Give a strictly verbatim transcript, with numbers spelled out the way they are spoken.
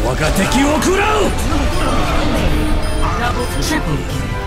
我が敵を食らう。 Double triple kill.